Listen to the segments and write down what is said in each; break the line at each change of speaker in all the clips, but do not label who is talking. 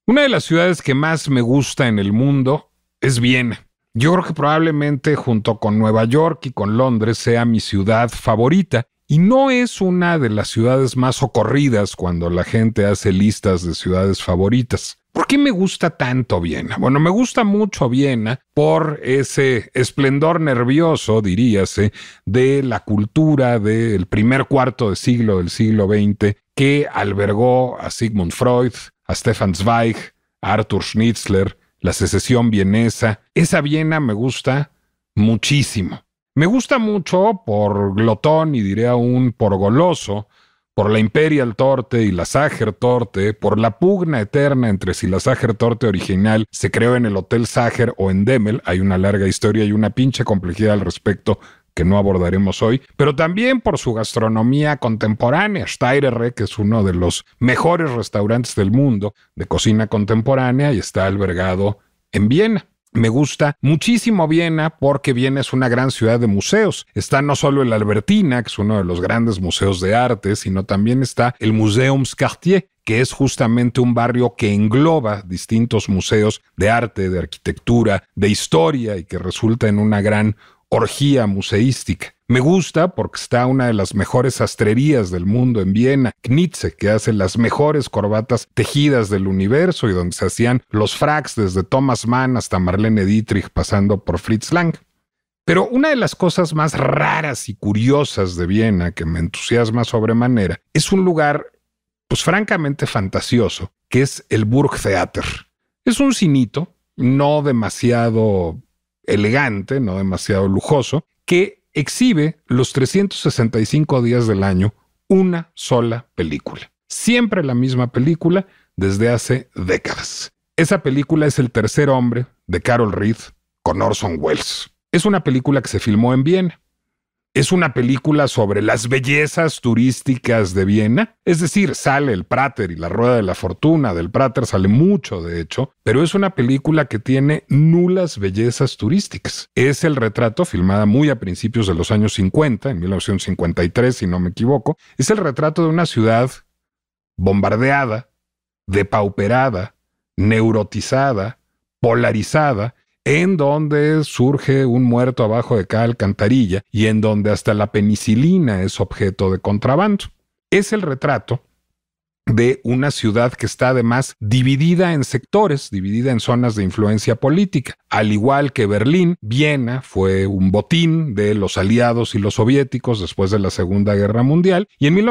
Una de las ciudades que más me gusta en el mundo es Viena. Yo creo que probablemente junto con Nueva York y con Londres sea mi ciudad favorita. Y no es una de las ciudades más socorridas cuando la gente hace listas de ciudades favoritas. ¿Por qué me gusta tanto Viena? Bueno, me gusta mucho Viena por ese esplendor nervioso, diríase, de la cultura del primer cuarto de siglo del siglo XX que albergó a Sigmund Freud, a Stefan Zweig, a Arthur Schnitzler, la secesión vienesa. Esa Viena me gusta muchísimo. Me gusta mucho por glotón y diré aún por goloso, por la Imperial Torte y la Sacher-Torte, por la pugna eterna entre si la Sacher-Torte original se creó en el Hotel Sacher o en Demel. Hay una larga historia y una pinche complejidad al respecto que no abordaremos hoy, pero también por su gastronomía contemporánea. Steyrerre, que es uno de los mejores restaurantes del mundo de cocina contemporánea y está albergado en Viena. Me gusta muchísimo Viena porque Viena es una gran ciudad de museos. Está no solo el Albertina, que es uno de los grandes museos de arte, sino también está el Museumsquartier, que es justamente un barrio que engloba distintos museos de arte, de arquitectura, de historia y que resulta en una gran orgía museística. Me gusta porque está una de las mejores sastrerías del mundo en Viena, Knitze, que hace las mejores corbatas tejidas del universo y donde se hacían los fracs desde Thomas Mann hasta Marlene Dietrich pasando por Fritz Lang. Pero una de las cosas más raras y curiosas de Viena que me entusiasma sobremanera es un lugar, pues francamente fantasioso, que es el Burgtheater. Es un cinito, no demasiado elegante, no demasiado lujoso, que exhibe los 365 días del año una sola película. Siempre la misma película desde hace décadas. Esa película es El tercer hombre de Carol Reed con Orson Welles. Es una película que se filmó en Viena. Es una película sobre las bellezas turísticas de Viena. Es decir, sale el Prater y la Rueda de la Fortuna. Del Prater sale mucho, de hecho, pero es una película que tiene nulas bellezas turísticas. Es el retrato, filmada muy a principios de los años 50, en 1953, si no me equivoco. Es el retrato de una ciudad bombardeada, depauperada, neurotizada, polarizada, en donde surge un muerto abajo de cada alcantarilla y en donde hasta la penicilina es objeto de contrabando. Es el retrato de una ciudad que está además dividida en sectores, dividida en zonas de influencia política. Al igual que Berlín, Viena fue un botín de los aliados y los soviéticos después de la Segunda Guerra Mundial, y en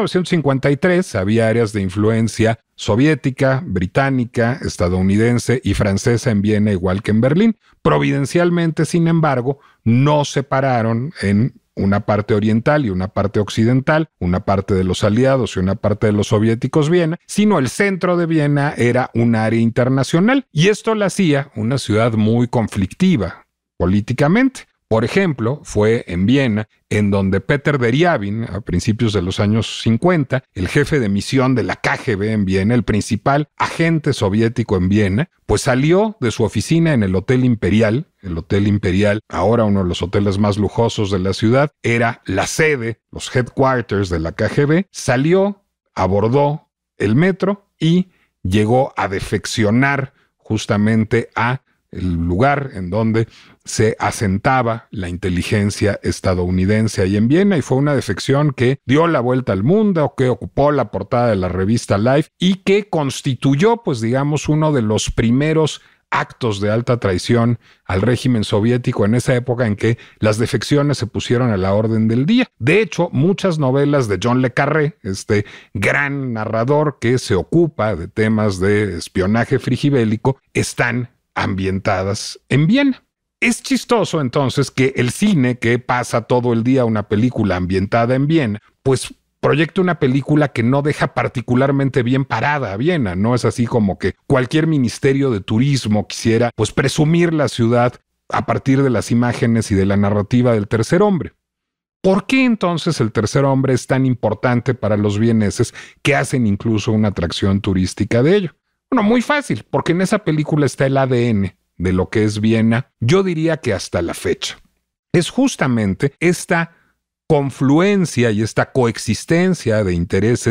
1953 había áreas de influencia soviética, británica, estadounidense y francesa en Viena, igual que en Berlín. Providencialmente, sin embargo, no separaron en una parte oriental y una parte occidental, una parte de los aliados y una parte de los soviéticos Viena, sino el centro de Viena era un área internacional y esto la hacía una ciudad muy conflictiva políticamente. Por ejemplo, fue en Viena en donde Peter Deriabin, a principios de los años 50, el jefe de misión de la KGB en Viena, el principal agente soviético en Viena, pues salió de su oficina en el Hotel Imperial. El Hotel Imperial, ahora uno de los hoteles más lujosos de la ciudad, era la sede, los headquarters de la KGB. Salió, abordó el metro y llegó a defeccionar justamente a el lugar en donde se asentaba la inteligencia estadounidense ahí en Viena, y fue una defección que dio la vuelta al mundo, que ocupó la portada de la revista Life y que constituyó, pues digamos, uno de los primeros actos de alta traición al régimen soviético en esa época en que las defecciones se pusieron a la orden del día. De hecho, muchas novelas de John le Carré, este gran narrador que se ocupa de temas de espionaje frigibélico, están ambientadas en Viena. Es chistoso entonces que el cine, que pasa todo el día una película ambientada en Viena, pues proyecta una película que no deja particularmente bien parada a Viena. No es así como que cualquier ministerio de turismo quisiera pues presumir la ciudad a partir de las imágenes y de la narrativa del tercer hombre. ¿Por qué entonces el tercer hombre es tan importante para los vieneses que hacen incluso una atracción turística de ello? Bueno, muy fácil, porque en esa película está el ADN de lo que es Viena, yo diría que hasta la fecha. Es justamente esta confluencia y esta coexistencia de intereses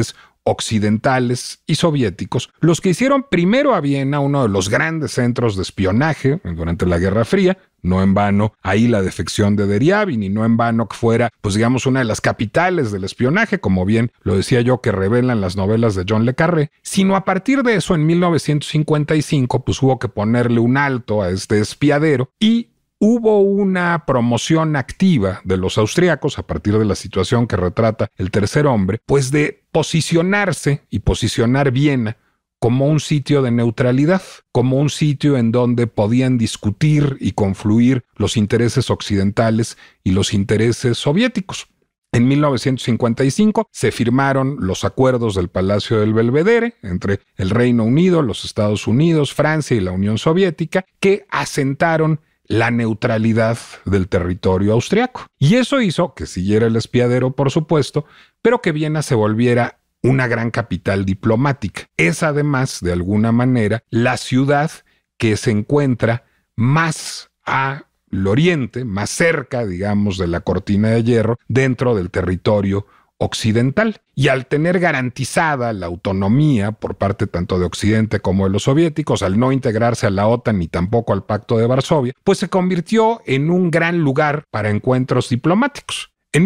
occidentales y soviéticos los que hicieron primero a Viena uno de los grandes centros de espionaje durante la Guerra Fría. No en vano ahí la defección de Deriávin, y no en vano que fuera, pues digamos, una de las capitales del espionaje, como bien lo decía yo, que revelan las novelas de John le Carré, sino a partir de eso, en 1955, pues hubo que ponerle un alto a este espiadero y hubo una promoción activa de los austriacos, a partir de la situación que retrata El tercer hombre, pues de posicionarse y posicionar Viena como un sitio de neutralidad, como un sitio en donde podían discutir y confluir los intereses occidentales y los intereses soviéticos. En 1955 se firmaron los acuerdos del Palacio del Belvedere entre el Reino Unido, los Estados Unidos, Francia y la Unión Soviética, que asentaron la neutralidad del territorio austriaco. Y eso hizo que siguiera el espiadero, por supuesto, pero que Viena se volviera una gran capital diplomática. Es además, de alguna manera, la ciudad que se encuentra más al oriente, más cerca, digamos, de la cortina de hierro, dentro del territorio occidental. Y al tener garantizada la autonomía por parte tanto de Occidente como de los soviéticos, al no integrarse a la OTAN ni tampoco al Pacto de Varsovia, pues se convirtió en un gran lugar para encuentros diplomáticos. En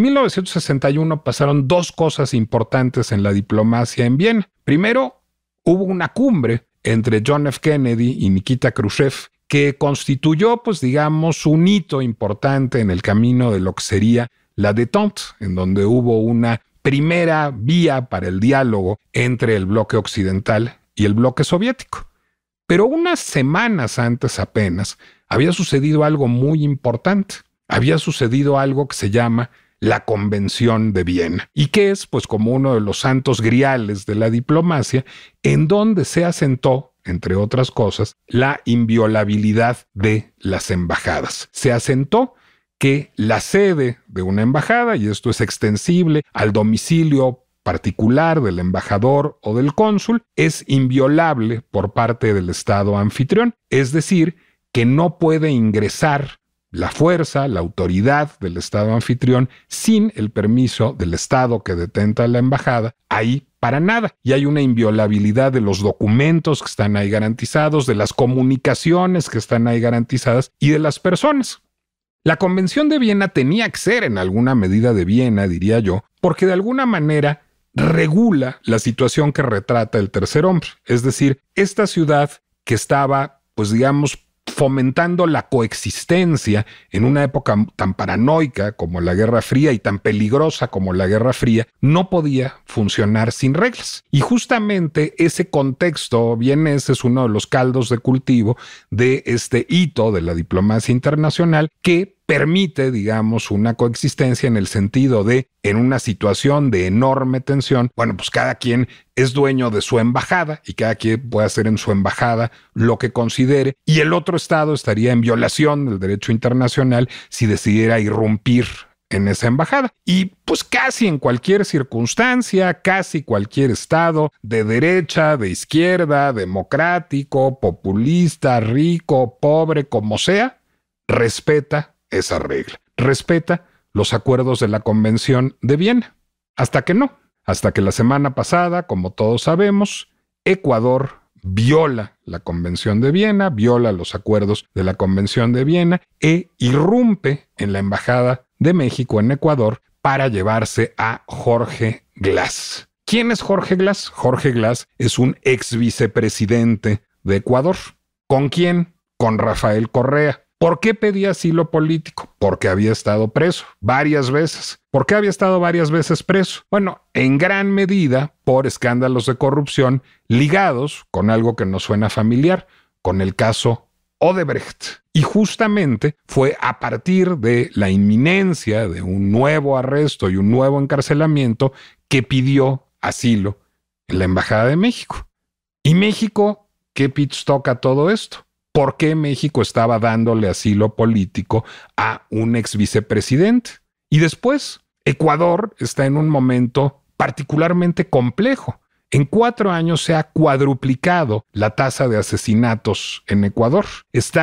1961 pasaron dos cosas importantes en la diplomacia en Viena. Primero, hubo una cumbre entre John F. Kennedy y Nikita Khrushchev que constituyó, pues digamos, un hito importante en el camino de lo que sería la détente, en donde hubo una primera vía para el diálogo entre el bloque occidental y el bloque soviético. Pero unas semanas antes apenas había sucedido algo muy importante. Había sucedido algo que se llama la Convención de Viena, y que es pues como uno de los santos griales de la diplomacia, en donde se asentó, entre otras cosas, la inviolabilidad de las embajadas. Se asentó que la sede de una embajada, y esto es extensible al domicilio particular del embajador o del cónsul, es inviolable por parte del Estado anfitrión, es decir, que no puede ingresar la fuerza, la autoridad del Estado anfitrión sin el permiso del Estado que detenta la embajada ahí para nada. Y hay una inviolabilidad de los documentos que están ahí garantizados, de las comunicaciones que están ahí garantizadas y de las personas. La Convención de Viena tenía que ser en alguna medida de Viena, diría yo, porque de alguna manera regula la situación que retrata El tercer hombre. Es decir, esta ciudad que estaba, pues digamos, fomentando la coexistencia en una época tan paranoica como la Guerra Fría y tan peligrosa como la Guerra Fría, no podía funcionar sin reglas. Y justamente ese contexto vienés es uno de los caldos de cultivo de este hito de la diplomacia internacional que permite, digamos, una coexistencia en el sentido de, en una situación de enorme tensión, bueno, pues cada quien es dueño de su embajada y cada quien puede hacer en su embajada lo que considere, y el otro estado estaría en violación del derecho internacional si decidiera irrumpir en esa embajada. Y pues casi en cualquier circunstancia, casi cualquier estado, de derecha, de izquierda, democrático, populista, rico, pobre, como sea, respeta esa regla. Respeta los acuerdos de la Convención de Viena. Hasta que no. Hasta que la semana pasada, como todos sabemos, Ecuador viola la Convención de Viena, viola los acuerdos de la Convención de Viena e irrumpe en la Embajada de México en Ecuador para llevarse a Jorge Glass. ¿Quién es Jorge Glass? Jorge Glass es un ex vicepresidente de Ecuador. ¿Con quién? Con Rafael Correa. ¿Por qué pedía asilo político? Porque había estado preso varias veces. ¿Por qué había estado varias veces preso? Bueno, en gran medida por escándalos de corrupción ligados con algo que nos suena familiar, con el caso Odebrecht. Y justamente fue a partir de la inminencia de un nuevo arresto y un nuevo encarcelamiento que pidió asilo en la Embajada de México. ¿Y México qué pits toca todo esto? ¿Por qué México estaba dándole asilo político a un ex vicepresidente? Y después, Ecuador está en un momento particularmente complejo. En 4 años se ha cuadruplicado la tasa de asesinatos en Ecuador. Está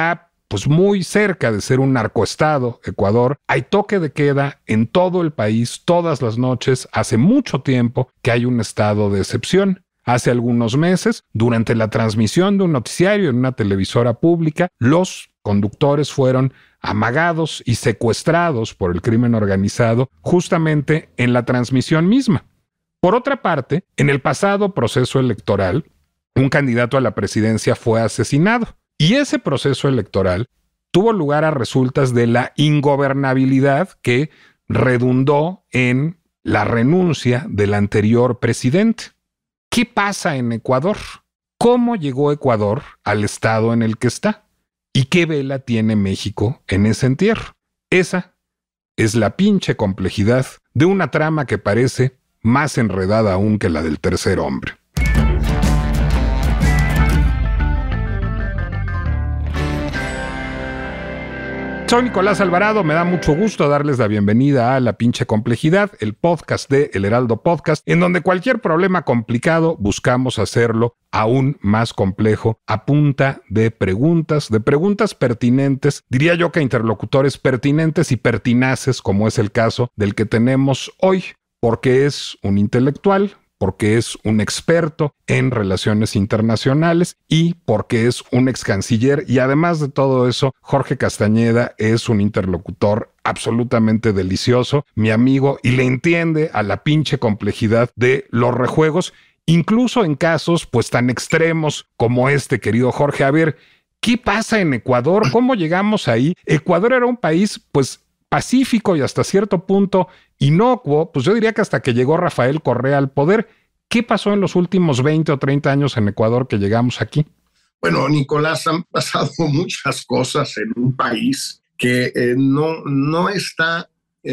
pues muy cerca de ser un narcoestado, Ecuador. Hay toque de queda en todo el país, todas las noches. Hace mucho tiempo que hay un estado de excepción. Hace algunos meses, durante la transmisión de un noticiario en una televisora pública, los conductores fueron amagados y secuestrados por el crimen organizado justamente en la transmisión misma. Por otra parte, en el pasado proceso electoral, un candidato a la presidencia fue asesinado y ese proceso electoral tuvo lugar a resultas de la ingobernabilidad que redundó en la renuncia del anterior presidente. ¿Qué pasa en Ecuador? ¿Cómo llegó Ecuador al estado en el que está? ¿Y qué vela tiene México en ese entierro? Esa es la pinche complejidad de una trama que parece más enredada aún que la del tercer hombre. Soy Nicolás Alvarado, me da mucho gusto darles la bienvenida a La Pinche Complejidad, el podcast de El Heraldo Podcast, en donde cualquier problema complicado buscamos hacerlo aún más complejo a punta de preguntas pertinentes, diría yo que interlocutores pertinentes y pertinaces, como es el caso del que tenemos hoy, porque es un intelectual, porque es un experto en relaciones internacionales y porque es un ex canciller. Y además de todo eso, Jorge Castañeda es un interlocutor absolutamente delicioso, mi amigo, y le entiende a la pinche complejidad de los rejuegos, incluso en casos pues tan extremos como este, querido Jorge. A ver, ¿qué pasa en Ecuador? ¿Cómo llegamos ahí? Ecuador era un país pues pacífico y hasta cierto punto inocuo, pues yo diría que hasta que llegó Rafael Correa al poder. ¿Qué pasó en los últimos 20 o 30 años en Ecuador que llegamos aquí?
Bueno, Nicolás, han pasado muchas cosas en un país que no está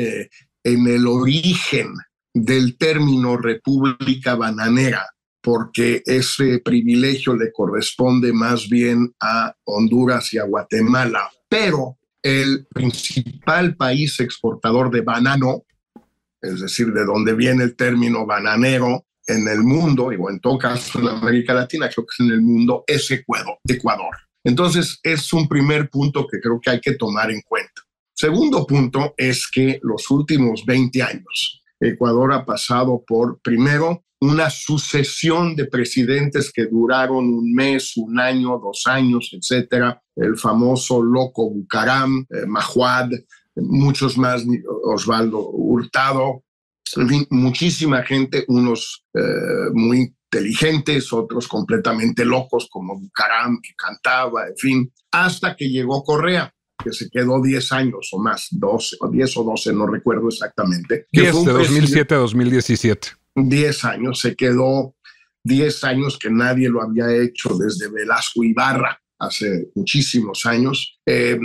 en el origen del término República Bananera, porque ese privilegio le corresponde más bien a Honduras y a Guatemala. Pero el principal país exportador de banano, es decir, de donde viene el término bananero en el mundo, o en todo caso en América Latina, creo que es en el mundo, es Ecuador. Entonces, es un primer punto que creo que hay que tomar en cuenta. Segundo punto es que los últimos 20 años, Ecuador ha pasado por, primero, una sucesión de presidentes que duraron un mes, un año, 2 años, etcétera. El famoso loco Bucaram, Mahuad, muchos más, Osvaldo Hurtado, en fin, muchísima gente, unos muy inteligentes, otros completamente locos, como Bucaram, que cantaba, en fin, hasta que llegó Correa, que se quedó 10 años o más, 12, o 10 o 12, no recuerdo exactamente.
10 de 2007 a 2017.
10 años, se quedó 10 años que nadie lo había hecho desde Velasco Ibarra, hace muchísimos años.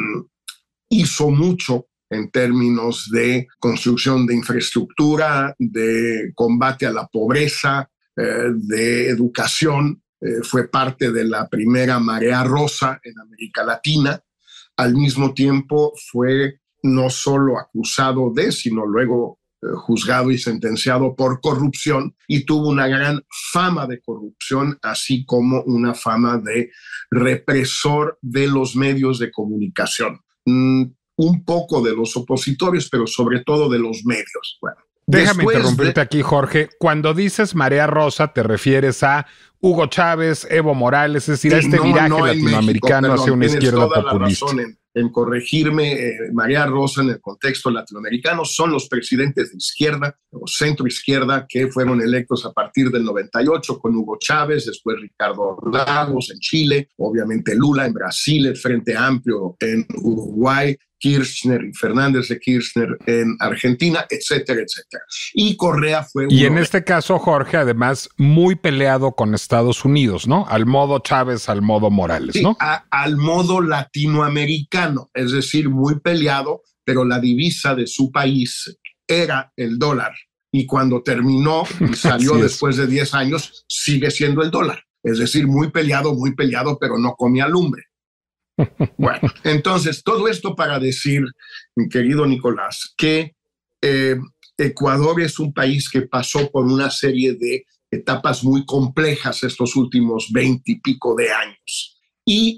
Hizo mucho en términos de construcción de infraestructura, de combate a la pobreza, de educación. Fue parte de la primera marea rosa en América Latina. Al mismo tiempo fue no solo acusado de, sino luego juzgado y sentenciado por corrupción, y tuvo una gran fama de corrupción, así como una fama de represor de los medios de comunicación. Un poco de los opositores, pero sobre todo de los medios. Bueno,
déjame interrumpirte aquí, Jorge. Cuando dices marea rosa, te refieres a Hugo Chávez, Evo Morales, es decir, a este viraje latinoamericano México, hacia una izquierda populista.
En corregirme, marea rosa en el contexto latinoamericano son los presidentes de izquierda o centro izquierda que fueron electos a partir del 98 con Hugo Chávez, después Ricardo Lagos en Chile, obviamente Lula en Brasil, el Frente Amplio en Uruguay, Kirchner y Fernández de Kirchner en Argentina, etcétera, etcétera. Y Correa fue
uno. Y en este caso, Jorge, además, muy peleado con Estados Unidos, ¿no? Al modo Chávez, al modo Morales, ¿no?
Sí, al modo latinoamericano, es decir, muy peleado, pero la divisa de su país era el dólar. Y cuando terminó y salió después de 10 años, sigue siendo el dólar. Es decir, muy peleado, pero no comía lumbre. Bueno, entonces, todo esto para decir, mi querido Nicolás, que Ecuador es un país que pasó por una serie de etapas muy complejas estos últimos 20 y pico de años. Y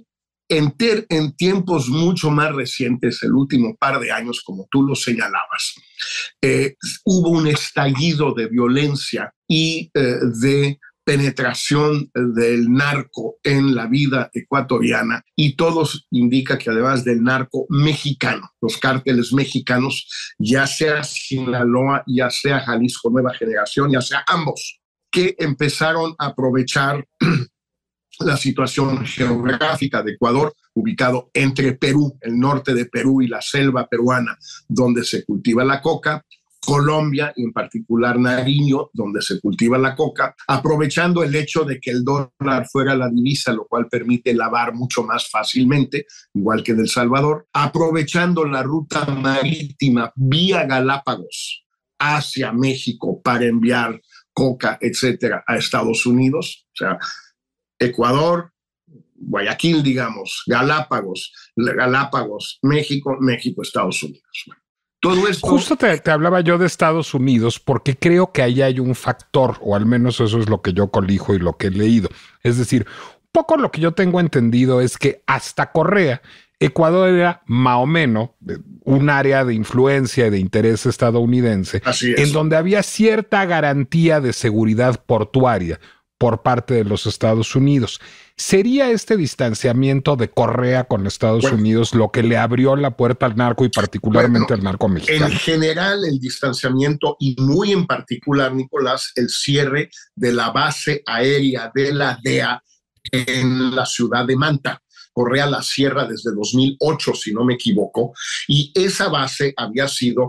En tiempos mucho más recientes, el último par de años, como tú lo señalabas, hubo un estallido de violencia y de penetración del narco en la vida ecuatoriana, y todo indica que además del narco mexicano, los cárteles mexicanos, ya sea Sinaloa, ya sea Jalisco Nueva Generación, ya sea ambos, que empezaron a aprovechar la situación geográfica de Ecuador, ubicado entre Perú, el norte de Perú y la selva peruana, donde se cultiva la coca, Colombia y en particular Nariño, donde se cultiva la coca, aprovechando el hecho de que el dólar fuera la divisa, lo cual permite lavar mucho más fácilmente, igual que en El Salvador, aprovechando la ruta marítima vía Galápagos hacia México para enviar coca, etcétera, a Estados Unidos. O sea, Ecuador, Guayaquil, digamos, Galápagos, México, Estados Unidos. Todo esto...
Justo te hablaba yo de Estados Unidos porque creo que ahí hay un factor, o al menos eso es lo que yo colijo y lo que he leído. Es decir, un poco lo que yo tengo entendido es que hasta Correa, Ecuador era más o menos un área de influencia y de interés estadounidense, en donde había cierta garantía de seguridad portuaria por parte de los Estados Unidos. ¿Sería este distanciamiento de Correa con Estados Unidos lo que le abrió la puerta al narco y particularmente al narco mexicano?
En general, el distanciamiento y muy en particular, Nicolás, el cierre de la base aérea de la DEA en la ciudad de Manta. Correa la cierra desde 2008, si no me equivoco, y esa base había sido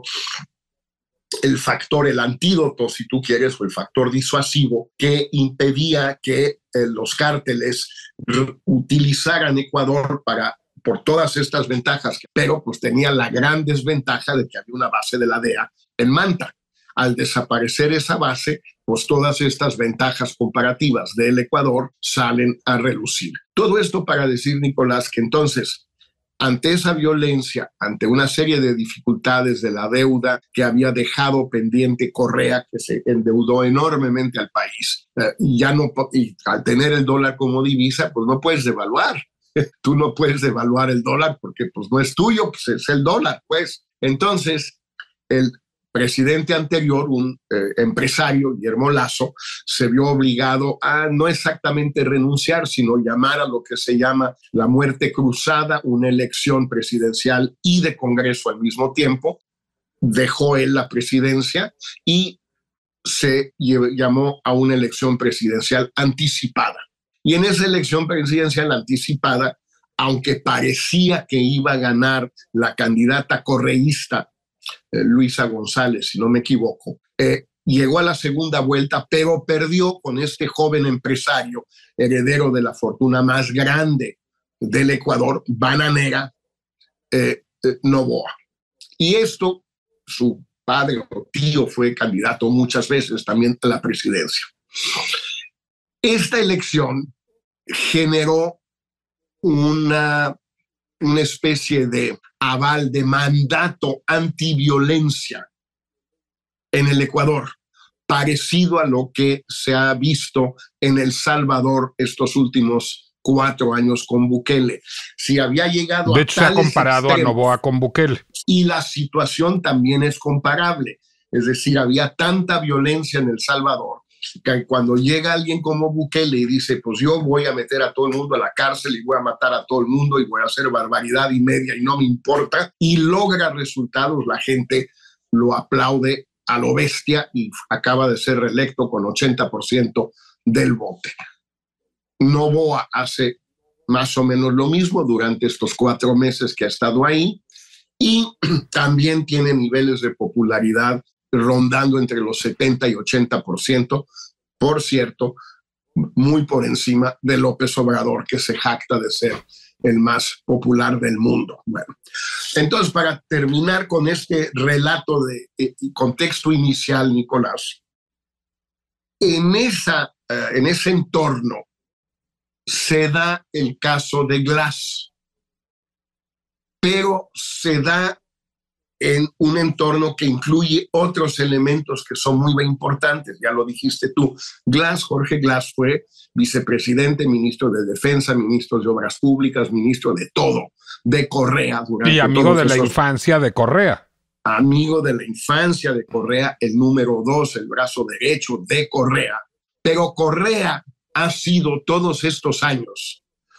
el factor, el antídoto, si tú quieres, o el factor disuasivo que impedía que los cárteles utilizaran Ecuador por todas estas ventajas, pero pues tenía la gran desventaja de que había una base de la DEA en Manta. Al desaparecer esa base, pues todas estas ventajas comparativas del Ecuador salen a relucir. Todo esto para decir, Nicolás, que entonces, ante esa violencia, ante una serie de dificultades de la deuda que había dejado pendiente Correa, que se endeudó enormemente al país, y al tener el dólar como divisa, pues no puedes devaluar. Tú no puedes devaluar el dólar porque pues no es tuyo, pues es el dólar, pues. Entonces, el presidente anterior, un empresario, Guillermo Lasso, se vio obligado a no exactamente renunciar, sino llamar a lo que se llama la muerte cruzada, una elección presidencial y de Congreso al mismo tiempo. Dejó él la presidencia y se llamó a una elección presidencial anticipada. Y en esa elección presidencial anticipada, aunque parecía que iba a ganar la candidata correísta Luisa González, si no me equivoco, llegó a la segunda vuelta, pero perdió con este joven empresario, heredero de la fortuna más grande del Ecuador, bananera, Noboa. Y esto, su padre o tío fue candidato muchas veces también a la presidencia. Esta elección generó una especie de aval, de mandato antiviolencia en el Ecuador, parecido a lo que se ha visto en El Salvador estos últimos 4 años con Bukele. Si había llegado
de hecho, se ha comparado a Noboa con Bukele.
Y la situación también es comparable. Es decir, había tanta violencia en El Salvador que cuando llega alguien como Bukele y dice, pues yo voy a meter a todo el mundo a la cárcel y voy a matar a todo el mundo y voy a hacer barbaridad y media y no me importa, y logra resultados, la gente lo aplaude a lo bestia y acaba de ser reelecto con 80% del voto. Noboa hace más o menos lo mismo durante estos 4 meses que ha estado ahí y también tiene niveles de popularidad rondando entre los 70 y 80%, por cierto, muy por encima de López Obrador, que se jacta de ser el más popular del mundo. Bueno, entonces, para terminar con este relato de contexto inicial, Nicolás, en ese entorno se da el caso de Glass, pero se da en un entorno que incluye otros elementos que son muy importantes. Ya lo dijiste tú. Jorge Glass fue vicepresidente, ministro de Defensa, ministro de Obras Públicas, ministro de todo, de Correa.
Y amigo de la infancia de Correa.
Amigo de la infancia de Correa, el número 2, el brazo derecho de Correa. Pero Correa ha sido todos estos años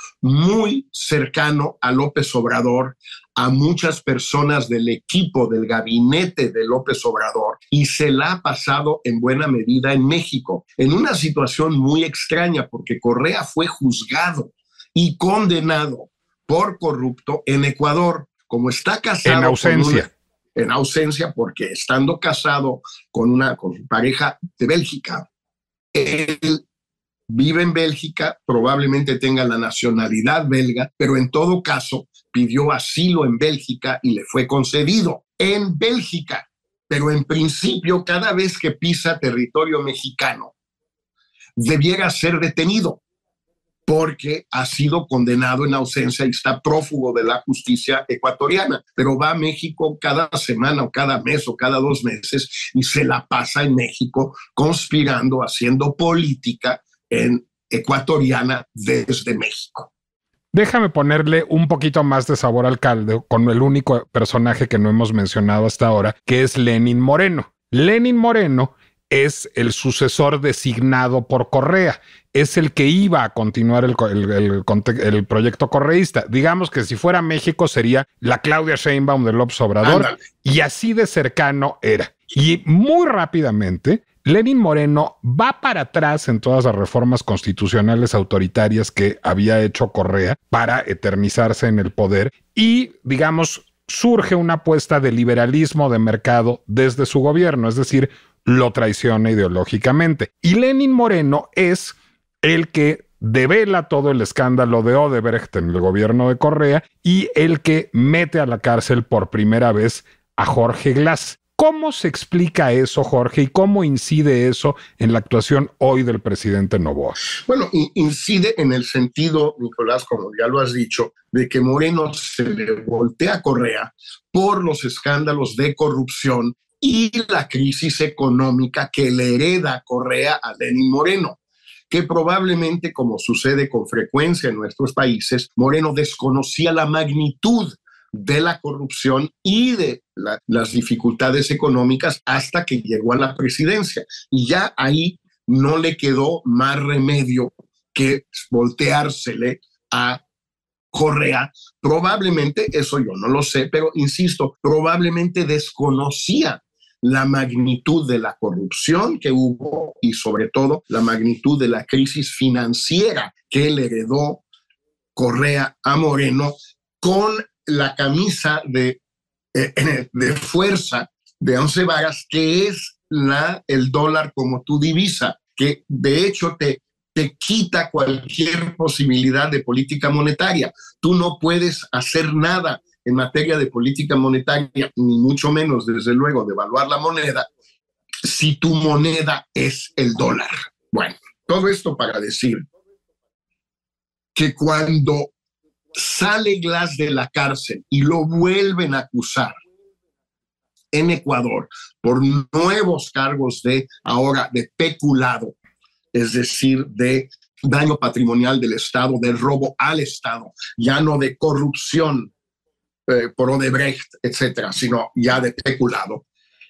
muy cercano a López Obrador, a muchas personas del equipo del gabinete de López Obrador, y se la ha pasado en buena medida en México, en una situación muy extraña, porque Correa fue juzgado y condenado por corrupto en Ecuador. Como está casado
en ausencia.
En ausencia, porque estando casado con su pareja de Bélgica, él vive en Bélgica, probablemente tenga la nacionalidad belga, pero en todo caso pidió asilo en Bélgica y le fue concedido en Bélgica. Pero en principio, cada vez que pisa territorio mexicano, debiera ser detenido, porque ha sido condenado en ausencia y está prófugo de la justicia ecuatoriana, pero va a México cada semana o cada mes o cada 2 meses y se la pasa en México conspirando, haciendo política en ecuatoriana desde México.
Déjame ponerle un poquito más de sabor al caldo con el único personaje que no hemos mencionado hasta ahora, que es Lenín Moreno. Lenín Moreno es el sucesor designado por Correa, es el que iba a continuar el proyecto correísta. Digamos que si fuera México sería la Claudia Sheinbaum de López Obrador. Ándale. Y así de cercano era. Y muy rápidamente Lenín Moreno va para atrás en todas las reformas constitucionales autoritarias que había hecho Correa para eternizarse en el poder y, digamos, surge una apuesta de liberalismo de mercado desde su gobierno, es decir, lo traiciona ideológicamente. Y Lenín Moreno es el que devela todo el escándalo de Odebrecht en el gobierno de Correa y el que mete a la cárcel por primera vez a Jorge Glass. ¿Cómo se explica eso, Jorge, y cómo incide eso en la actuación hoy del presidente Noboa?
Bueno, incide en el sentido, Nicolás, como ya lo has dicho, de que Moreno se le voltea a Correa por los escándalos de corrupción y la crisis económica que le hereda Correa a Lenín Moreno, que probablemente, como sucede con frecuencia en nuestros países, Moreno desconocía la magnitud de la corrupción y de las dificultades económicas hasta que llegó a la presidencia. Y ya ahí no le quedó más remedio que volteársele a Correa. Probablemente, eso yo no lo sé, pero insisto, probablemente desconocía la magnitud de la corrupción que hubo y sobre todo la magnitud de la crisis financiera que le heredó Correa a Moreno con la camisa de fuerza de 11 varas, que es el dólar como tu divisa, que de hecho te quita cualquier posibilidad de política monetaria. Tú no puedes hacer nada en materia de política monetaria, ni mucho menos, desde luego, devaluar la moneda, si tu moneda es el dólar. Bueno, todo esto para decir que cuando sale Glass de la cárcel y lo vuelven a acusar en Ecuador por nuevos cargos de peculado, es decir, de daño patrimonial del Estado, de robo al Estado, ya no de corrupción por Odebrecht, etcétera, sino ya de peculado.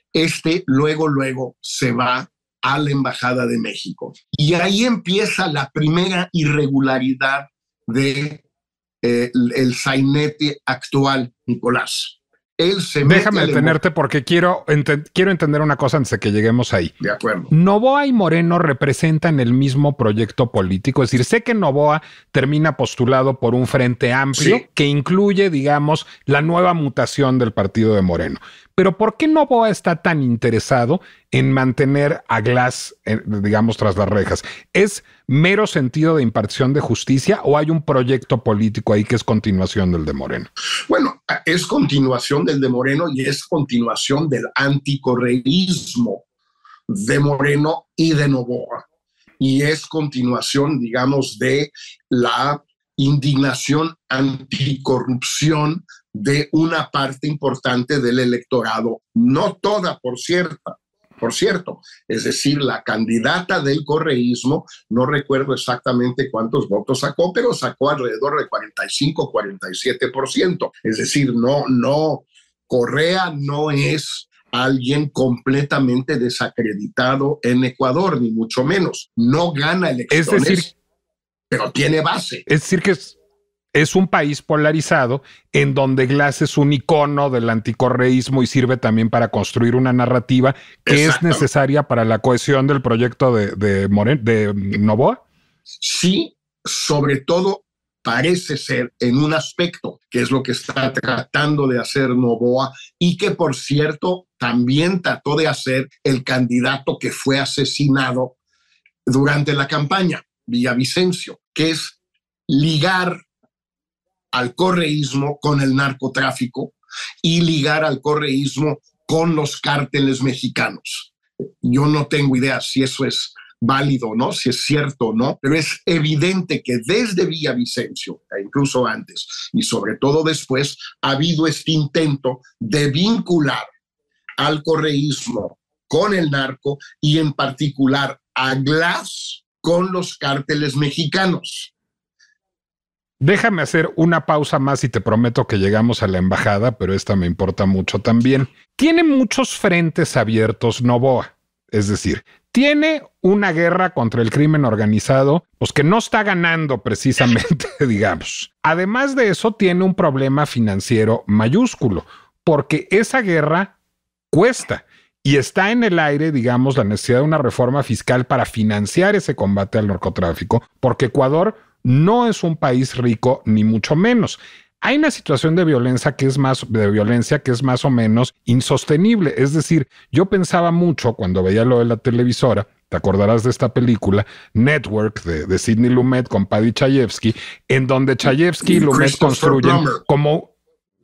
Luego se va a la Embajada de México. Y ahí empieza la primera irregularidad de el sainete actual, Nicolás.
Déjame detenerte porque quiero entender una cosa antes de que lleguemos ahí.
De acuerdo.
Noboa y Moreno representan el mismo proyecto político. Es decir, sé que Noboa termina postulado por un frente amplio, sí, que incluye, digamos, la nueva mutación del partido de Moreno. Pero ¿por qué Noboa está tan interesado en mantener a Glass, digamos, tras las rejas? ¿Es mero sentido de impartición de justicia o hay un proyecto político ahí que es continuación del de Moreno?
Bueno, es continuación del de Moreno y es continuación del anticorreísmo de Moreno y de Noboa. Y es continuación, digamos, de la indignación anticorrupción de una parte importante del electorado, no toda, por cierto, es decir, la candidata del correísmo, no recuerdo exactamente cuántos votos sacó, pero sacó alrededor de 45-47%. Es decir, Correa no es alguien completamente desacreditado en Ecuador, ni mucho menos. No gana elecciones,
es decir,
pero tiene base.
Es decir, que es un país polarizado en donde Glass es un icono del anticorreísmo y sirve también para construir una narrativa que es necesaria para la cohesión del proyecto de Noboa.
Sí, sobre todo parece ser en un aspecto, que es lo que está tratando de hacer Noboa y que, por cierto, también trató de hacer el candidato que fue asesinado durante la campaña, Villavicencio, que es ligar al correísmo con el narcotráfico y ligar al correísmo con los cárteles mexicanos. Yo no tengo idea si eso es válido o no, si es cierto o no, pero es evidente que desde Villavicencio, incluso antes y sobre todo después, ha habido este intento de vincular al correísmo con el narco y en particular a Glass con los cárteles mexicanos.
Déjame hacer una pausa más y te prometo que llegamos a la embajada, pero esta me importa mucho también. Tiene muchos frentes abiertos Noboa, es decir, tiene una guerra contra el crimen organizado, pues que no está ganando precisamente, digamos. Además de eso, tiene un problema financiero mayúsculo, porque esa guerra cuesta y está en el aire, digamos, la necesidad de una reforma fiscal para financiar ese combate al narcotráfico, porque Ecuador no es un país rico, ni mucho menos. Hay una situación de violencia que es más o menos insostenible. Es decir, yo pensaba mucho cuando veía lo de la televisora, te acordarás de esta película, Network, de Sidney Lumet con Paddy Chayefsky, en donde Chayefsky y Lumet construyen como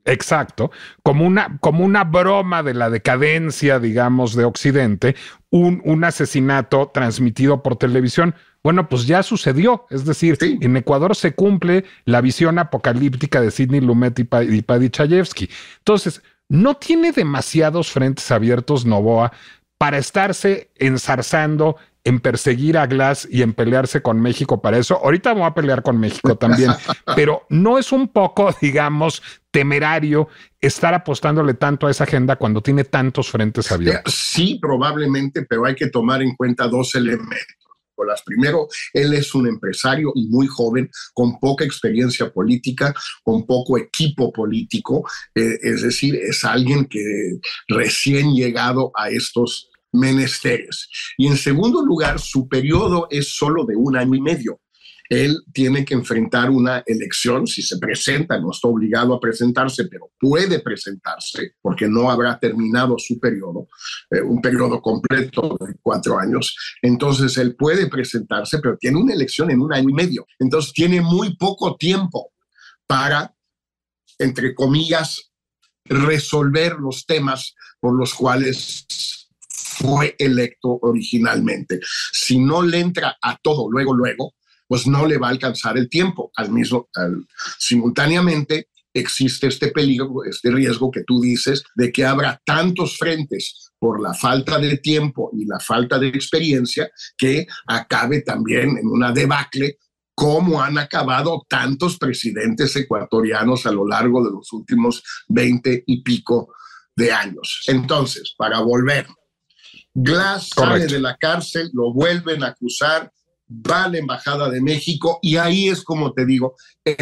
una broma de la decadencia, digamos, de Occidente, un asesinato transmitido por televisión. Bueno, pues ya sucedió. Es decir, sí, en Ecuador se cumple la visión apocalíptica de Sidney Lumet y Paddy Chayefsky. Entonces, no tiene demasiados frentes abiertos Noboa para estarse enzarzando en perseguir a Glass y en pelearse con México para eso. Ahorita voy a pelear con México también, pero no es un poco, digamos, temerario estar apostándole tanto a esa agenda cuando tiene tantos frentes abiertos.
Sí, probablemente, pero hay que tomar en cuenta dos elementos. Primero, él es un empresario y muy joven, con poca experiencia política, con poco equipo político, es decir, es alguien que recién llegado a estos menesteres. Y en segundo lugar, su periodo es solo de 1 año y medio. Él tiene que enfrentar una elección, si se presenta, no está obligado a presentarse, pero puede presentarse porque no habrá terminado su periodo, un periodo completo de 4 años. Entonces él puede presentarse, pero tiene una elección en 1 año y medio. Entonces tiene muy poco tiempo para, entre comillas, resolver los temas por los cuales fue electo originalmente. Si no le entra a todo luego, pues no le va a alcanzar el tiempo. Simultáneamente existe este peligro, este riesgo que tú dices de que habrá tantos frentes por la falta de tiempo y la falta de experiencia que acabe también en una debacle como han acabado tantos presidentes ecuatorianos a lo largo de los últimos 20 y pico de años. Entonces, para volver, Glass sale de la cárcel, lo vuelven a acusar, va a la Embajada de México y ahí es como te digo,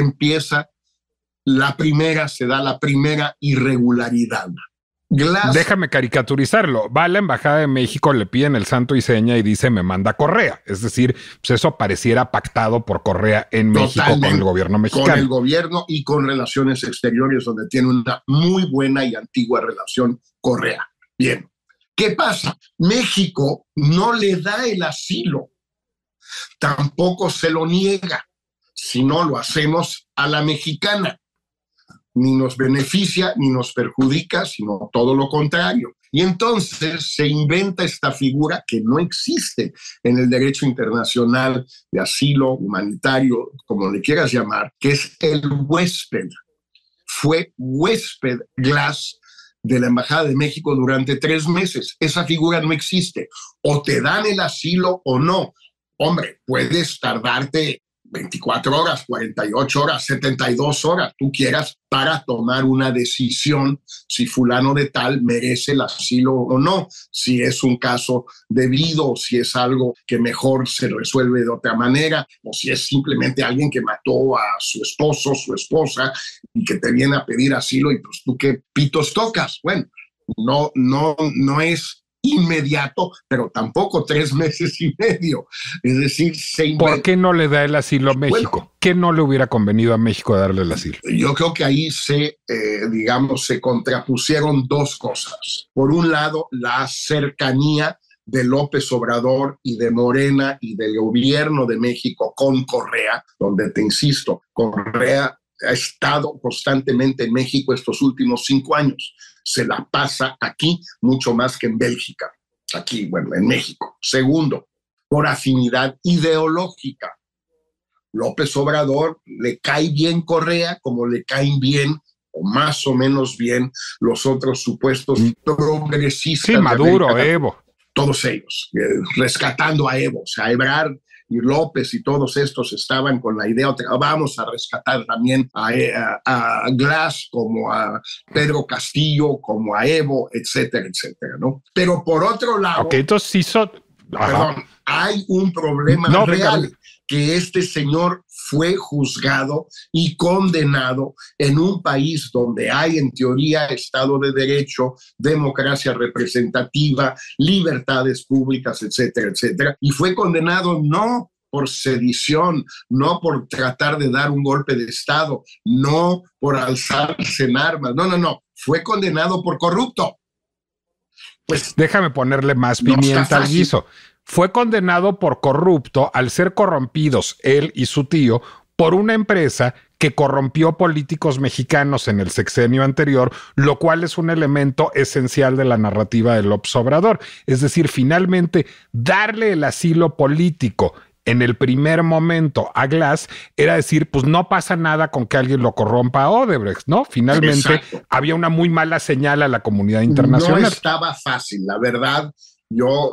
se da la primera irregularidad. Glass,
déjame caricaturizarlo. Va a la Embajada de México, le piden el santo y seña y dice me manda Correa. Es decir, pues eso pareciera pactado por Correa en México con el gobierno mexicano.
Con el gobierno y con Relaciones Exteriores, donde tiene una muy buena y antigua relación Correa. Bien, ¿qué pasa? México no le da el asilo. Tampoco se lo niega, si no lo hacemos a la mexicana. Ni nos beneficia ni nos perjudica, sino todo lo contrario. Y entonces se inventa esta figura que no existe en el derecho internacional de asilo humanitario, como le quieras llamar, que es el huésped fue huésped Glass de la Embajada de México durante 3 meses. Esa figura no existe. O te dan el asilo o no. Hombre, puedes tardarte 24 horas, 48 horas, 72 horas, tú quieras, para tomar una decisión si fulano de tal merece el asilo o no, si es un caso debido, o si es algo que mejor se resuelve de otra manera, o si es simplemente alguien que mató a su esposo, su esposa, y que te viene a pedir asilo y pues tú qué pitos tocas. Bueno, no es inmediato, pero tampoco 3 meses y medio. Es decir,
¿por qué no le da el asilo a México? Bueno, ¿qué no le hubiera convenido a México darle el asilo?
Yo creo que ahí se contrapusieron 2 cosas. Por un lado, la cercanía de López Obrador y de Morena y del gobierno de México con Correa, donde te insisto, Correa ha estado constantemente en México estos últimos 5 años. Se la pasa aquí mucho más que en Bélgica. Aquí, bueno, en México. Segundo, por afinidad ideológica. López Obrador le cae bien Correa como le caen bien, o más o menos bien, los otros supuestos progresistas.
Sí, Maduro, Evo.
Todos ellos, rescatando a Evo. O sea, Ebrard y López y todos estos estaban con la idea, vamos a rescatar también a Glass, como a Pedro Castillo, como a Evo, etcétera, etcétera, ¿no? Pero por otro lado,
okay, entonces sí
perdón, hay un problema real, que este señor fue juzgado y condenado en un país donde hay en teoría Estado de Derecho, democracia representativa, libertades públicas, etcétera, etcétera, y fue condenado no por sedición, no por tratar de dar un golpe de Estado, no por alzarse en armas, no, fue condenado por corrupto.
Pues déjame ponerle más pimienta al guiso. Fue condenado por corrupto al ser corrompidos él y su tío por una empresa que corrompió políticos mexicanos en el sexenio anterior, lo cual es un elemento esencial de la narrativa de López Obrador. Es decir, finalmente, darle el asilo político en el primer momento a Glass era decir, pues no pasa nada con que alguien lo corrompa a Odebrecht, ¿no? Finalmente, exacto, había una muy mala señal a la comunidad internacional.
No estaba fácil, la verdad. Yo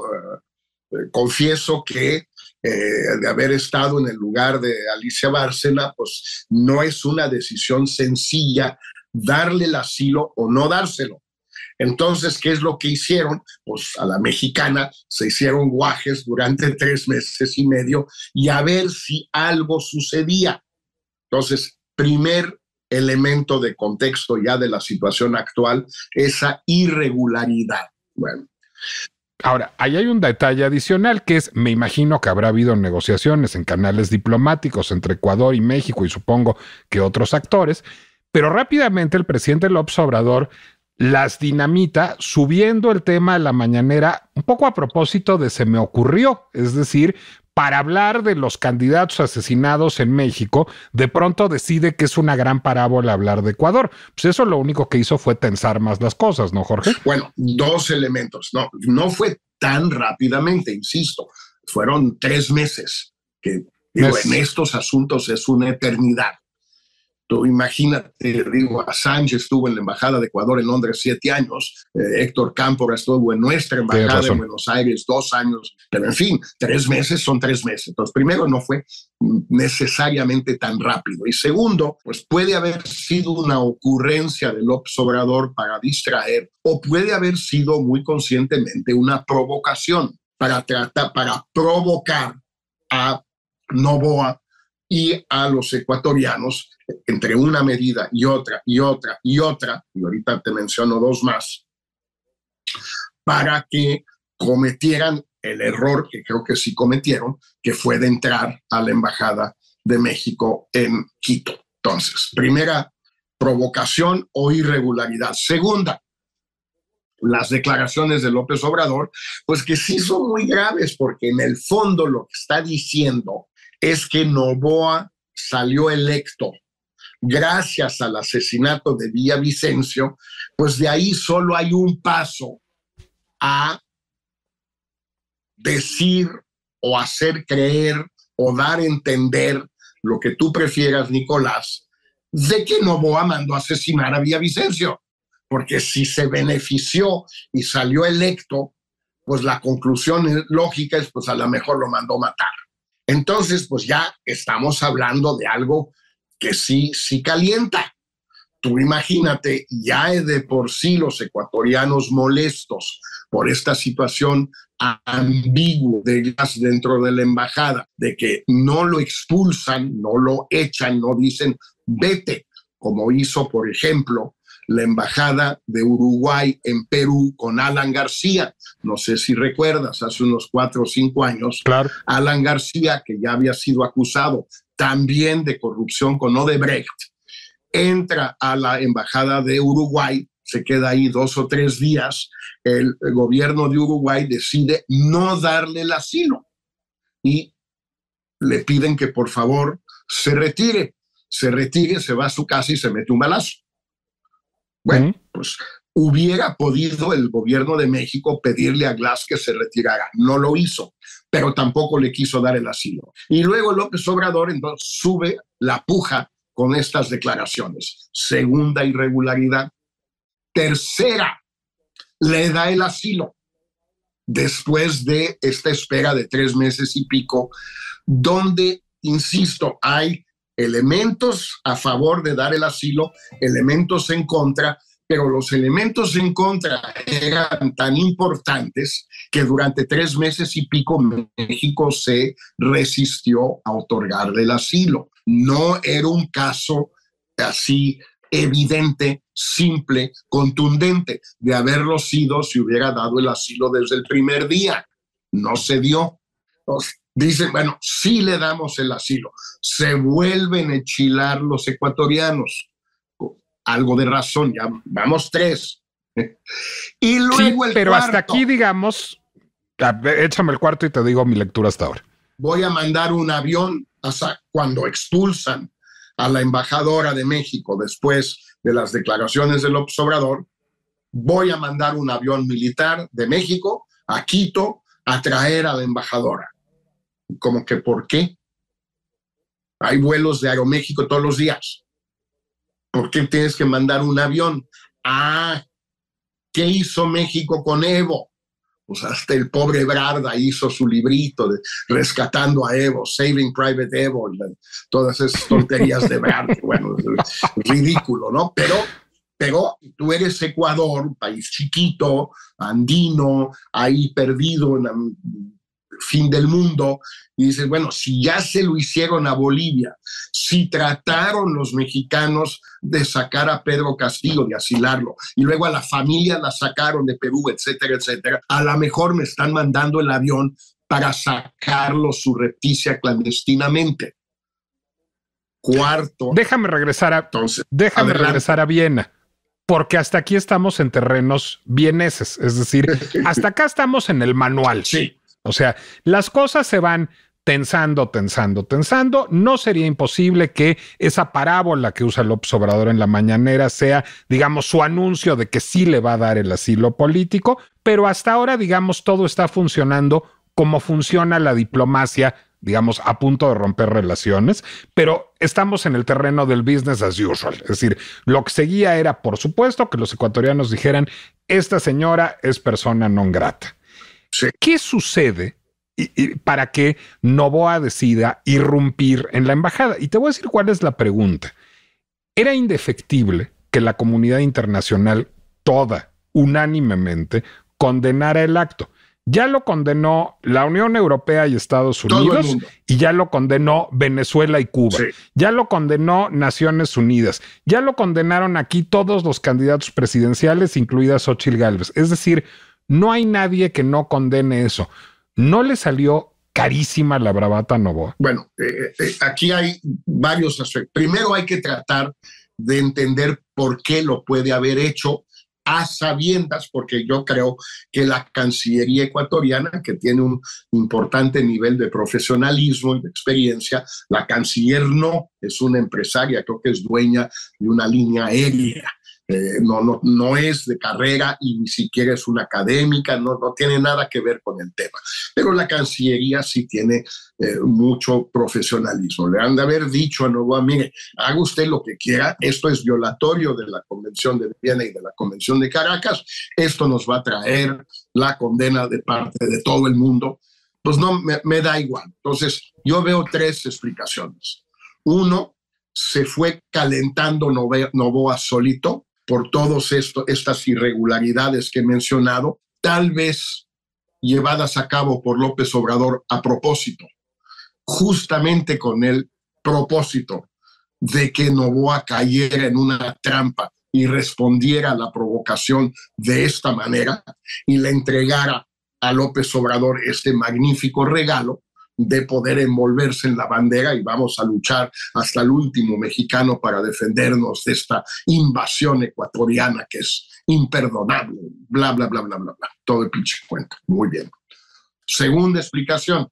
confieso que de haber estado en el lugar de Alicia Bárcena, pues no es una decisión sencilla darle el asilo o no dárselo. Entonces, ¿qué es lo que hicieron? Pues a la mexicana se hicieron guajes durante 3 meses y medio y a ver si algo sucedía. Entonces, primer elemento de contexto ya de la situación actual, esa irregularidad. Bueno.
Ahora, ahí hay un detalle adicional que es, me imagino que habrá habido negociaciones en canales diplomáticos entre Ecuador y México y supongo que otros actores, pero rápidamente el presidente López Obrador las dinamita subiendo el tema a la mañanera un poco a propósito de se me ocurrió, es decir, para hablar de los candidatos asesinados en México, de pronto decide que es una gran parábola hablar de Ecuador. Pues eso lo único que hizo fue tensar más las cosas, ¿no, Jorge?
Bueno, 2 elementos. No fue tan rápidamente, insisto. Fueron 3 meses, que digo, en estos asuntos es una eternidad. Tú imagínate, digo, Assange estuvo en la Embajada de Ecuador en Londres 7 años, Héctor Cámpora estuvo en nuestra Embajada en Buenos Aires 2 años, pero en fin, 3 meses son 3 meses. Entonces, primero, no fue necesariamente tan rápido. Y segundo, pues puede haber sido una ocurrencia de López Obrador para distraer, o puede haber sido muy conscientemente una provocación para provocar a Noboa y a los ecuatorianos entre una medida y otra, y ahorita te menciono 2 más, para que cometieran el error que creo que sí cometieron, que fue de entrar a la Embajada de México en Quito. Entonces, primera, provocación o irregularidad. Segunda, las declaraciones de López Obrador, pues que sí son muy graves, porque en el fondo lo que está diciendo es que Noboa salió electo gracias al asesinato de Villavicencio, pues de ahí solo hay un paso a decir o hacer creer o dar a entender, lo que tú prefieras, Nicolás, de que Noboa mandó a asesinar a Villavicencio, porque si se benefició y salió electo, pues la conclusión lógica es, pues a lo mejor lo mandó matar. Entonces, pues ya estamos hablando de algo que sí calienta. Tú imagínate, ya de por sí los ecuatorianos molestos por esta situación ambigua de Glass dentro de la embajada, de que no lo expulsan, no lo echan, no dicen vete, como hizo, por ejemplo, la embajada de Uruguay en Perú con Alan García. No sé si recuerdas, hace unos 4 o 5 años,
claro.
Alan García, que ya había sido acusado también de corrupción con Odebrecht, entra a la embajada de Uruguay, se queda ahí 2 o 3 días, el gobierno de Uruguay decide no darle el asilo y le piden que por favor se retire, se va a su casa y se mete un balazo. Bueno, pues hubiera podido el gobierno de México pedirle a Glass que se retirara. No lo hizo, pero tampoco le quiso dar el asilo. Y luego López Obrador entonces sube la puja con estas declaraciones. Segunda irregularidad. Tercera, le da el asilo después de esta espera de 3 meses y pico, donde, insisto, hay elementos a favor de dar el asilo, elementos en contra, pero los elementos en contra eran tan importantes que durante 3 meses y pico México se resistió a otorgarle el asilo. No era un caso así evidente, simple, contundente, de haberlo sido si hubiera dado el asilo desde el primer día. No se dio. Entonces, dicen, bueno, sí le damos el asilo. Se vuelven a enchilar los ecuatorianos. Algo de razón, ya vamos 3. Y luego
sí,
el
pero
cuarto.
Hasta aquí, digamos, échame el cuarto y te digo mi lectura hasta ahora.
Voy a mandar un avión hasta cuando expulsan a la embajadora de México después de las declaraciones de López Obrador. Voy a mandar un avión militar de México a Quito a traer a la embajadora. Como que, ¿por qué? Hay vuelos de Aeroméxico todos los días. ¿Por qué tienes que mandar un avión? ¿Qué hizo México con Evo? Pues hasta el pobre Brarda hizo su librito de Rescatando a Evo, Saving Private Evo, todas esas tonterías de Brarda. Bueno, es ridículo, ¿no? Pero tú eres Ecuador, un país chiquito, andino, ahí perdido en el fin del mundo, y dices, bueno, si ya se lo hicieron a Bolivia, si trataron los mexicanos de sacar a Pedro Castillo, de asilarlo, y luego a la familia la sacaron de Perú, etcétera, etcétera, a lo mejor me están mandando el avión para sacarlo surrepticia clandestinamente. Cuarto.
Déjame regresar a Viena, porque hasta aquí estamos en terrenos vieneses, es decir, hasta acá estamos en el manual.
Sí.
O sea, las cosas se van tensando. No sería imposible que esa parábola que usa López Obrador en la mañanera sea, digamos, su anuncio de que sí le va a dar el asilo político, pero hasta ahora, digamos, todo está funcionando como funciona la diplomacia, digamos, a punto de romper relaciones, pero estamos en el terreno del business as usual. Es decir, lo que seguía era, por supuesto, que los ecuatorianos dijeran, esta señora es persona non grata.
Sí.
¿Qué sucede para que Noboa decida irrumpir en la embajada? Y te voy a decir cuál es la pregunta. Era indefectible que la comunidad internacional toda, unánimemente, condenara el acto. Ya lo condenó la Unión Europea y Estados Unidos, y ya lo condenó Venezuela y Cuba. Sí. Ya lo condenó Naciones Unidas. Ya lo condenaron aquí todos los candidatos presidenciales, incluida Xóchitl Gálvez. Es decir, no hay nadie que no condene eso. ¿No le salió carísima la bravata a Noboa?
Bueno, aquí hay varios aspectos. Primero hay que tratar de entender por qué lo puede haber hecho a sabiendas, porque yo creo que la Cancillería ecuatoriana, que tiene un importante nivel de profesionalismo y de experiencia, la canciller no, es una empresaria, creo que es dueña de una línea aérea. No es de carrera y ni siquiera es una académica, no tiene nada que ver con el tema. Pero la Cancillería sí tiene mucho profesionalismo. Le han de haber dicho a Noboa, mire, haga usted lo que quiera, esto es violatorio de la Convención de Viena y de la Convención de Caracas, esto nos va a traer la condena de parte de todo el mundo. Pues no, me da igual. Entonces, yo veo tres explicaciones. Uno, se fue calentando Noboa solito por todas estas irregularidades que he mencionado, tal vez llevadas a cabo por López Obrador a propósito, justamente con el propósito de que Noboa cayera en una trampa y respondiera a la provocación de esta manera y le entregara a López Obrador este magnífico regalo de poder envolverse en la bandera y vamos a luchar hasta el último mexicano para defendernos de esta invasión ecuatoriana que es imperdonable, bla, bla, bla, bla, bla, bla. Todo el pinche cuento. Muy bien. Segunda explicación.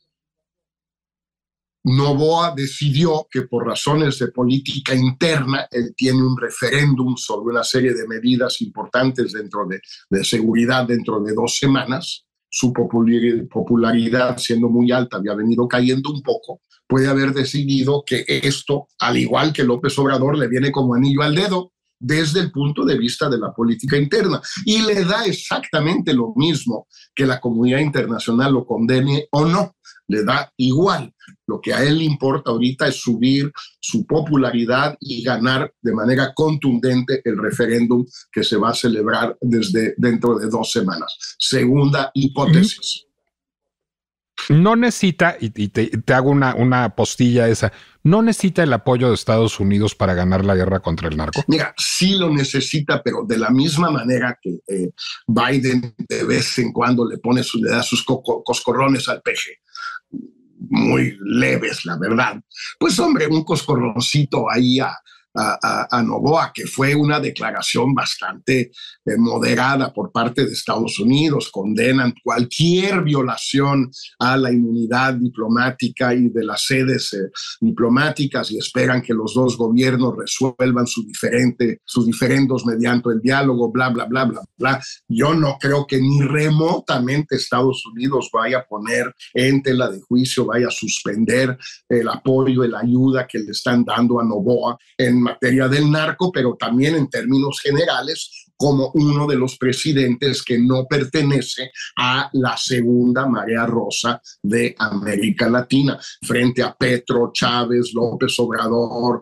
Noboa decidió que por razones de política interna él tiene un referéndum sobre una serie de medidas importantes de seguridad dentro de 2 semanas. Su popularidad, siendo muy alta, había venido cayendo un poco. Puede haber decidido que esto, al igual que López Obrador, le viene como anillo al dedo desde el punto de vista de la política interna. Y le da exactamente lo mismo que la comunidad internacional lo condene o no. Le da igual. Lo que a él le importa ahorita es subir su popularidad y ganar de manera contundente el referéndum que se va a celebrar desde dentro de 2 semanas. Segunda hipótesis.
No necesita, y te hago una postilla esa, no necesita el apoyo de Estados Unidos para ganar la guerra contra el narco.
Mira, sí lo necesita, pero de la misma manera que Biden de vez en cuando le da sus coscorrones al peje, muy leves, la verdad. Pues hombre, un coscorroncito ahí a Noboa, que fue una declaración bastante moderada por parte de Estados Unidos, condenan cualquier violación a la inmunidad diplomática y de las sedes diplomáticas y esperan que los dos gobiernos resuelvan sus diferendos mediante el diálogo, bla, bla, bla, bla, bla. Yo no creo que ni remotamente Estados Unidos vaya a poner en tela de juicio, vaya a suspender el apoyo y la ayuda que le están dando a Noboa en materia del narco, pero también en términos generales como uno de los presidentes que no pertenece a la segunda marea rosa de América Latina, frente a Petro, Chávez, López Obrador,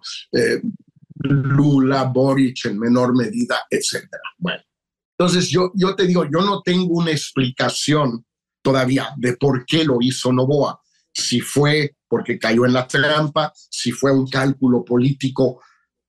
Lula, Boric en menor medida, etcétera. Bueno, entonces yo te digo, yo no tengo una explicación todavía de por qué lo hizo Noboa, si fue porque cayó en la trampa, si fue un cálculo político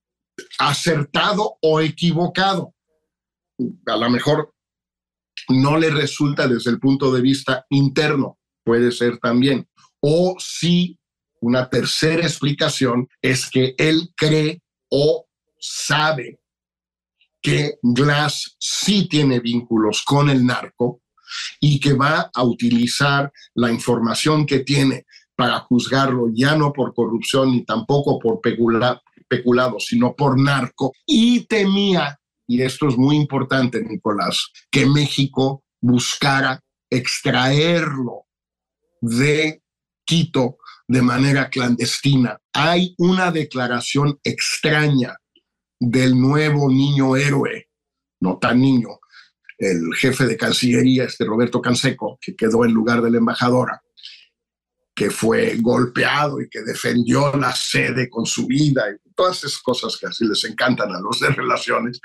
acertado o equivocado. A lo mejor no le resulta desde el punto de vista interno, puede ser también. O si una tercera explicación es que él cree o sabe que Glass sí tiene vínculos con el narco y que va a utilizar la información que tiene para juzgarlo ya no por corrupción ni tampoco por peculado, sino por narco, y temía, y esto es muy importante, Nicolás, que México buscara extraerlo de Quito de manera clandestina. Hay una declaración extraña del nuevo niño héroe, no tan niño, el jefe de Cancillería, Roberto Canseco, que quedó en lugar de la embajadora, que fue golpeado y que defendió la sede con su vida y todas esas cosas que así les encantan a los de relaciones.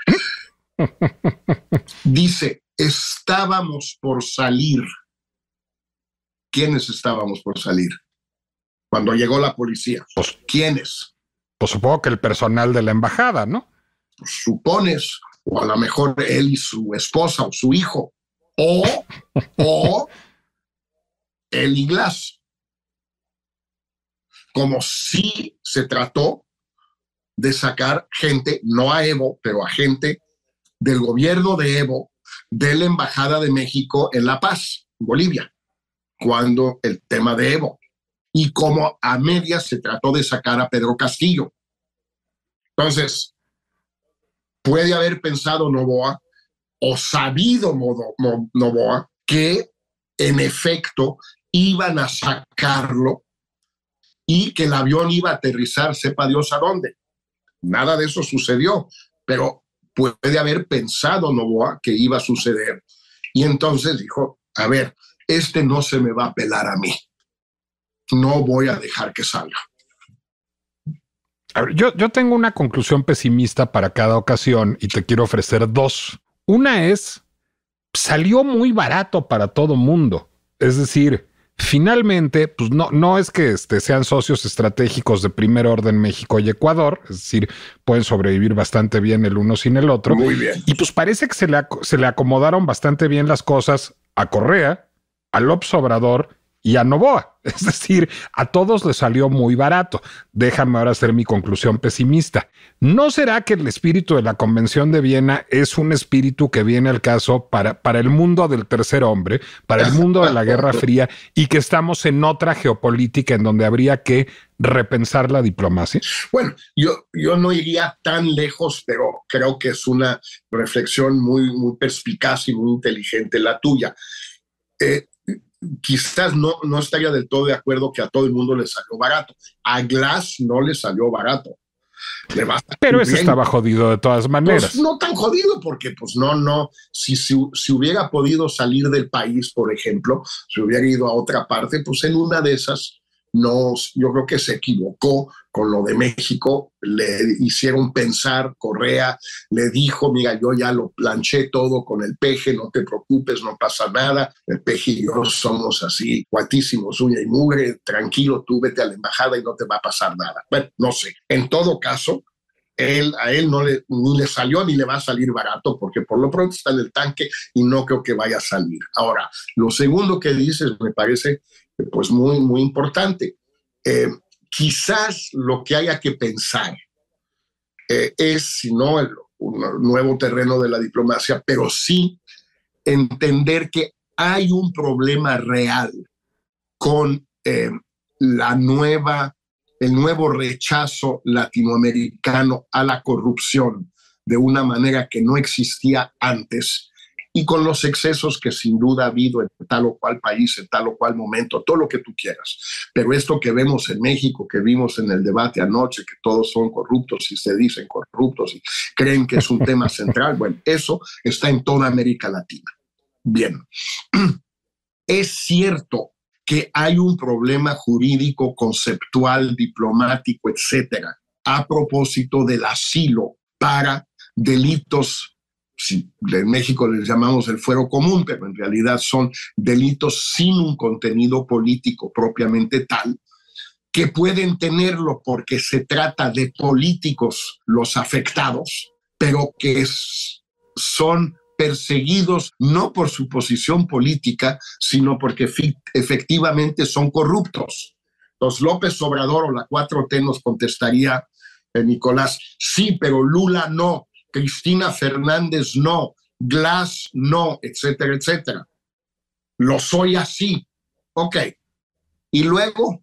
Dice, estábamos por salir. ¿Quiénes estábamos por salir? Cuando llegó la policía.
Pues,
¿quiénes?
Pues supongo que el personal de la embajada, ¿no?
Pues supones, o a lo mejor él y su esposa o su hijo, o él y Glass. Como si se trató de sacar gente, no a Evo, pero a gente del gobierno de Evo, de la Embajada de México en La Paz, Bolivia, cuando el tema de Evo. Y como a medias se trató de sacar a Pedro Castillo. Entonces, Puede haber pensado Noboa o sabido Noboa que en efecto iban a sacarlo y que el avión iba a aterrizar, sepa Dios a dónde. Nada de eso sucedió, pero puede haber pensado Noboa que iba a suceder. Y entonces dijo, a ver, este no se me va a pelar a mí. No voy a dejar que salga.
A ver, yo tengo una conclusión pesimista para cada ocasión y te quiero ofrecer dos. Una es, salió muy barato para todo mundo. Es decir, finalmente, pues no es que sean socios estratégicos de primer orden México y Ecuador, es decir, pueden sobrevivir bastante bien el uno sin el otro.
Muy bien.
Y pues parece que se le acomodaron bastante bien las cosas a Correa, a López Obrador y a Noboa. Es decir, a todos les salió muy barato. Déjame ahora hacer mi conclusión pesimista. ¿No será que el espíritu de la Convención de Viena es un espíritu que viene al caso para el mundo del tercer hombre, para el mundo de la Guerra Fría, y que estamos en otra geopolítica en donde habría que repensar la diplomacia?
Bueno, yo no iría tan lejos, pero creo que es una reflexión muy perspicaz y muy inteligente la tuya. Quizás no estaría del todo de acuerdo que a todo el mundo le salió barato. A Glass no le salió barato.
Pero ese estaba jodido de todas maneras.
Pues no tan jodido porque pues si hubiera podido salir del país, por ejemplo, si hubiera ido a otra parte, pues en una de esas yo creo que se equivocó con lo de México, le hicieron pensar, Correa le dijo, mira, yo ya lo planché todo con el Peje, no te preocupes, no pasa nada, el Peje y yo somos así, guatísimos, uña y mugre, tranquilo, tú vete a la embajada y no te va a pasar nada. Bueno, no sé, en todo caso, a él ni le salió ni le va a salir barato porque por lo pronto está en el tanque y no creo que vaya a salir. Ahora, lo segundo que dices me parece pues muy importante. Quizás lo que haya que pensar es, si no, un nuevo terreno de la diplomacia, pero sí entender que hay un problema real con el nuevo rechazo latinoamericano a la corrupción de una manera que no existía antes y con los excesos que sin duda ha habido en tal o cual país, en tal o cual momento, todo lo que tú quieras. Pero esto que vemos en México, que vimos en el debate anoche, que todos son corruptos y se dicen corruptos y creen que es un tema central, bueno, eso está en toda América Latina. Bien, es cierto que hay un problema jurídico, conceptual, diplomático, etcétera, a propósito del asilo para delitos. Sí, en México les llamamos el fuero común, pero en realidad son delitos sin un contenido político propiamente tal, que pueden tenerlo porque se trata de políticos los afectados, pero que son perseguidos no por su posición política, sino porque efectivamente son corruptos. Entonces López Obrador o la 4T nos contestaría, Nicolás, sí, pero Lula no, Cristina Fernández no, Glass no, etcétera, etcétera. Lo soy así. Ok. Y luego,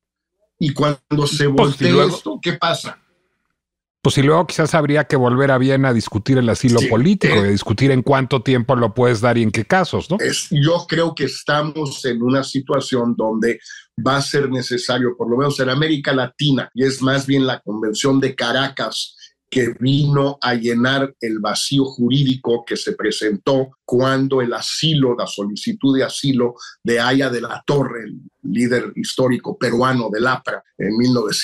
y cuando se voltee esto, ¿qué pasa?
Pues y luego quizás habría que volver a Viena a discutir el asilo político y a discutir en cuánto tiempo lo puedes dar y en qué casos, ¿no?
Yo creo que estamos en una situación donde va a ser necesario, por lo menos en América Latina, y es más bien la Convención de Caracas que vino a llenar el vacío jurídico que se presentó cuando el asilo, la solicitud de asilo de Aya de la Torre, el líder histórico peruano del APRA en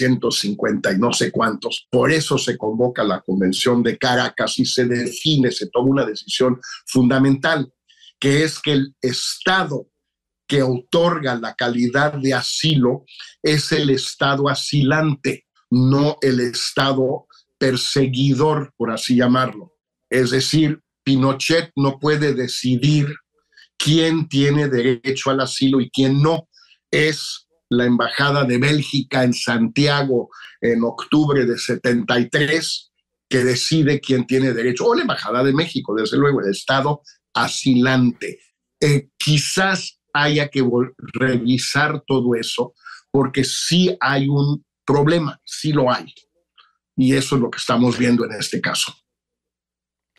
1950 y no sé cuántos. Por eso se convoca la Convención de Caracas y se toma una decisión fundamental, que es que el Estado que otorga la calidad de asilo es el Estado asilante, no el Estado perseguidor, por así llamarlo. Es decir, Pinochet no puede decidir quién tiene derecho al asilo y quién no. Es la Embajada de Bélgica en Santiago en octubre de 73 que decide quién tiene derecho, o la Embajada de México, desde luego, el Estado asilante. Quizás haya que revisar todo eso, porque sí hay un problema, sí lo hay. Y eso es lo que estamos viendo en este caso.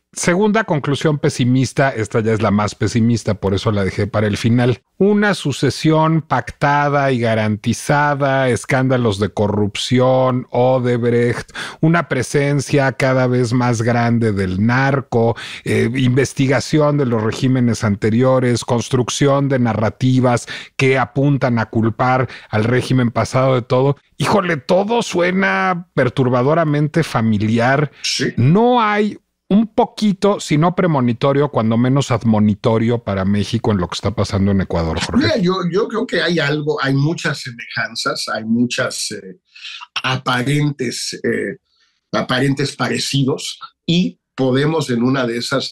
Segunda conclusión pesimista, esta ya es la más pesimista, por eso la dejé para el final. Una sucesión pactada y garantizada, escándalos de corrupción, Odebrecht, una presencia cada vez más grande del narco, investigación de los regímenes anteriores, construcción de narrativas que apuntan a culpar al régimen pasado de todo. Híjole, todo suena perturbadoramente familiar.
Sí.
No hay un poquito, si no premonitorio, cuando menos admonitorio para México en lo que está pasando en Ecuador, Jorge.
Mira, yo creo que hay algo, hay muchas semejanzas, hay muchas aparentes parecidos, y podemos en una de esas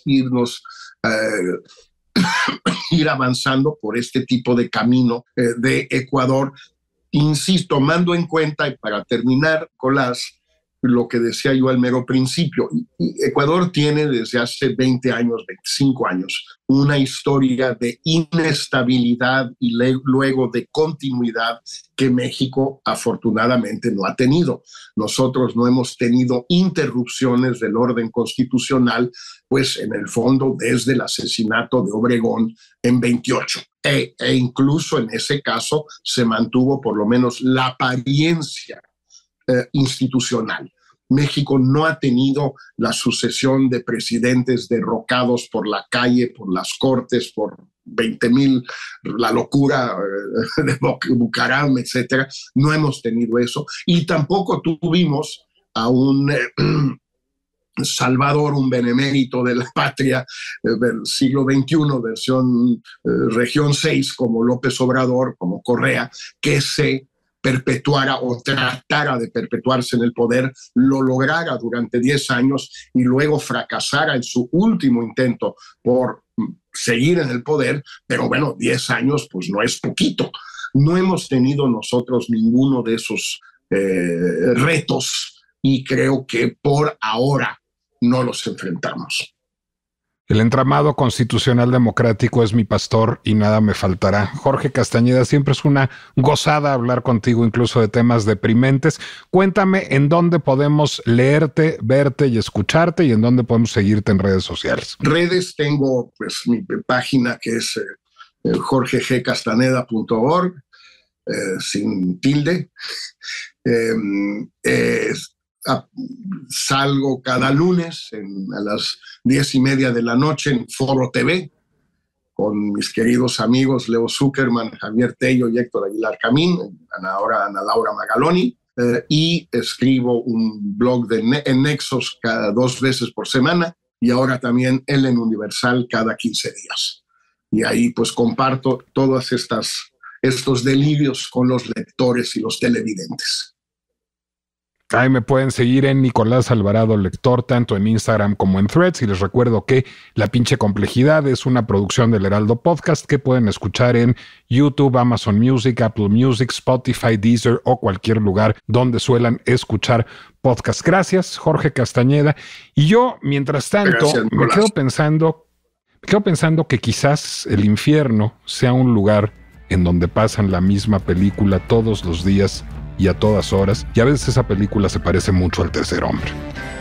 ir avanzando por este tipo de camino de Ecuador. Insisto, tomando en cuenta, y para terminar, Nicolás, lo que decía yo al mero principio, Ecuador tiene desde hace 20 años, 25 años, una historia de inestabilidad y luego de continuidad que México afortunadamente no ha tenido. Nosotros no hemos tenido interrupciones del orden constitucional, pues en el fondo desde el asesinato de Obregón en 28. E incluso en ese caso se mantuvo por lo menos la apariencia institucional. México no ha tenido la sucesión de presidentes derrocados por la calle, por las cortes, por 20,000, la locura de Bucaram, etcétera. No hemos tenido eso, y tampoco tuvimos a un Salvador, un benemérito de la patria del siglo XXI, versión región 6, como López Obrador, como Correa, que se perpetuara o tratara de perpetuarse en el poder, lo lograra durante 10 años y luego fracasara en su último intento por seguir en el poder. Pero bueno, 10 años pues no es poquito. No hemos tenido nosotros ninguno de esos retos, y creo que por ahora no los enfrentamos.
El entramado constitucional democrático es mi pastor y nada me faltará. Jorge Castañeda, siempre es una gozada hablar contigo, incluso de temas deprimentes. Cuéntame en dónde podemos leerte, verte y escucharte, y en dónde podemos seguirte en redes sociales.
Redes, tengo pues mi página que es jorgegcastaneda.org, sin tilde. Salgo cada lunes a las 10:30 de la noche en Foro TV con mis queridos amigos Leo Zuckerman, Javier Tello y Héctor Aguilar Camín, Ana Laura Magaloni, y escribo un blog en Nexos cada 2 veces por semana, y ahora también en Universal cada 15 días. Y ahí pues comparto todos estos delirios con los lectores y los televidentes.
Ahí me pueden seguir en Nicolás Alvarado Lector, tanto en Instagram como en Threads. Y les recuerdo que La Pinche Complejidad es una producción del Heraldo Podcast que pueden escuchar en YouTube, Amazon Music, Apple Music, Spotify, Deezer o cualquier lugar donde suelan escuchar podcast. Gracias, Jorge Castañeda. Y yo, mientras tanto, me quedo pensando que quizás el infierno sea un lugar en donde pasan la misma película todos los días y a todas horas, y a veces esa película se parece mucho al Tercer Hombre.